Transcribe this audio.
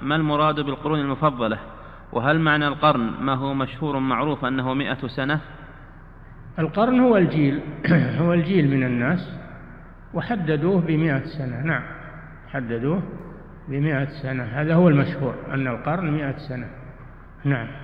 ما المراد بالقرون المفضلة؟ وهل معنى القرن ما هو مشهور معروف أنه 100 سنة؟ القرن هو الجيل هو الجيل من الناس، وحددوه ب100 سنة. نعم، حددوه ب100 سنة، هذا هو المشهور أن القرن 100 سنة. نعم.